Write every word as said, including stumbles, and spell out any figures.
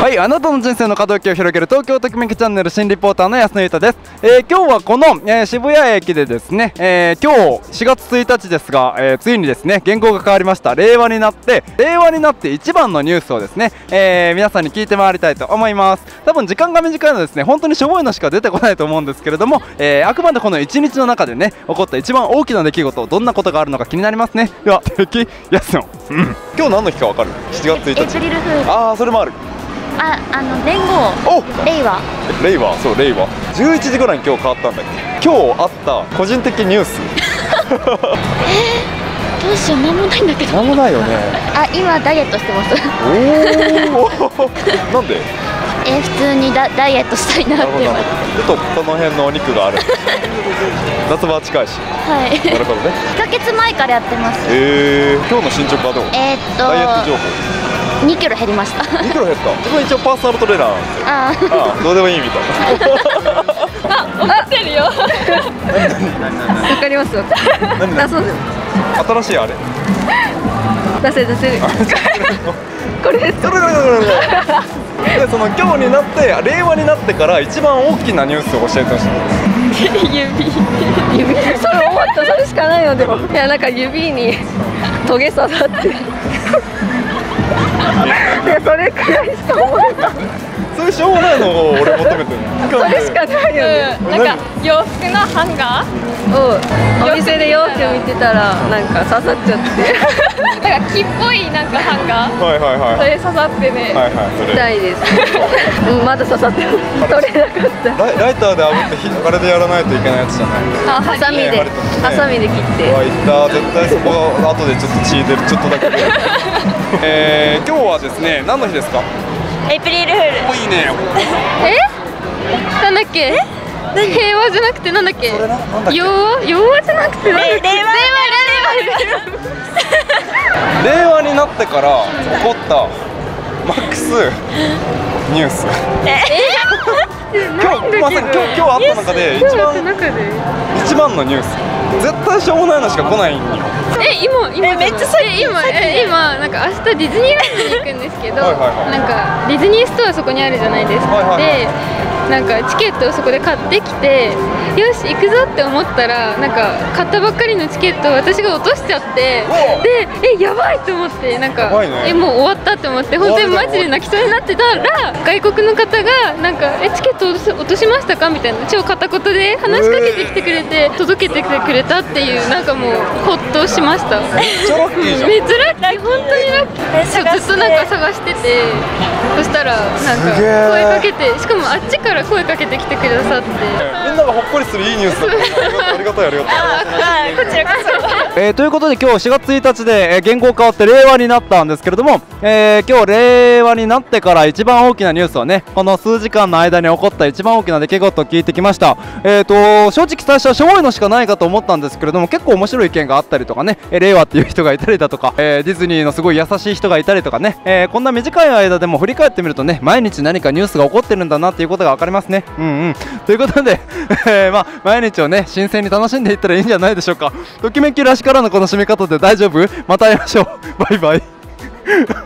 はい、あなたの人生の可動域を広げる東京ときめきチャンネル新リポーターの安野裕太です。えー、今日はこの、えー、渋谷駅でですね、えー、今日しがつついたちですが、えー、ついにですね原稿が変わりました。令和になって令和になって一番のニュースをですね、えー、皆さんに聞いて回りたいと思います。多分時間が短いのでですね、本当にしょぼいのしか出てこないと思うんですけれども、えー、あくまでこのいちにちの中でね起こった一番大きな出来事、どんなことがあるのか気になりますね。では敵安野、うん、今日何の日かわかる？しちがつついたち。 エイプリルフール。 ああ、それもある。 あ、あの年号。 お、 令和。 令和、そう令和。じゅういちじぐらいに今日変わったんだっけ。今日あった個人的ニュース。 えー、どうしよう、なんもないんだけど。 なんもないよね。 あ、今ダイエットしてます。 おお。なんで？ えー、普通にダダイエットしたいなって思って。 ちょっとこの辺のお肉がある。夏場近いし。 はい。 なるほどね。 いっかげつまえからやってます。 えー、今日の進捗はどう？ えーっと。 ダイエット情報。 にキロ減りました。 にキロ減った。自分一応パーソナルトレーナーなんですよ。ああ、どうでもいいみたいな。 あ、怒ってるよ。わかります。 何何？新しいあれ。 出せ出せる。これです。 それこれこれこれ。で、その今日になって令和になってから一番大きなニュースを教えてほしい。 指指それ思った、それしかないよ。でもいや、なんか指にトゲ刺さって。いや、それくらいしか思えない。 そういうしょうもないのを俺求めてる。 それしかないよね。 なんか洋服のハンガーをお店で洋服見てたらなんか刺さっちゃって。 なんか木っぽいなんかハンガー、 はいはいはい。 それ刺さってね。 はいはい、それ。 痛いです。うん、まだ刺さってる。取れなかった。 ライライターで炙ってひあれでやらないといけないやつじゃない。 あ、ハサミで、ハサミで切って。 うわ、いった絶対そこ後でちょっと血出る、ちょっとだけで。えー、今日はですね、何の日ですか？ エイプリルフール。 お、いいね。 え？なんだっけ？平和じゃなくてなんだっけ？ それな、なんだっけ？ 洋和？洋和じゃなくてなんだっけ？ 令和。 令和になってから起こったマックスニュース。今日まさに今日今日あった中で一番一番のニュース。絶対しょうもないのしか来ないんよ。 え、今今めっちゃ最近今え今なんか明日ディズニーランドに行くんですけど、 はいはいはい、 なんかディズニーストアそこにあるじゃないですか。 はいはいはい、 で、なんかチケットをそこで買ってきて、よし行くぞって思ったら、なんか買ったばっかりのチケットを私が落としちゃって、で、え、やばいと思って、なんか、ね、え、もう終わったって思って、本当にマジで泣きそうになってたら、外国の方がなんかえチケット落としましたかみたいな超片言で話しかけてきてくれて、届けてくれたっていう、なんかもうホッとしました。 めっちゃラッキーじゃん。 めっちゃラッキー、本当にラッキー。ずっとなんか探してて、そしたらなんか声かけて、しかもあっちから声かけてきてくださって、 みんながほっこりするいいニュースだった。ありがたいありがたい。 ああ、こちらこそ。 えー、ということで今日しがつついたちで、えー、原稿変わって令和になったんですけれども、えー、今日令和になってから一番大きなニュースはね、この数時間の間に起こった一番大きな出来事を聞いてきました。えーと正直最初はしょぼいのしかないかと思ったんですけれども、結構面白い意見があったりとかね、えー、令和っていう人がいたりだとか、えー、ディズニーのすごい優しい人がいたりとかね、えー、こんな短い間でも振り返ってみるとね、毎日何かニュースが起こってるんだなっていうことが分かりますね。うんうん。ということで、えー、まあ毎日をね新鮮に楽しんでいったらいいんじゃないでしょうか。ときめきらしからのこの締め方で大丈夫？また会いましょう。バイバイ。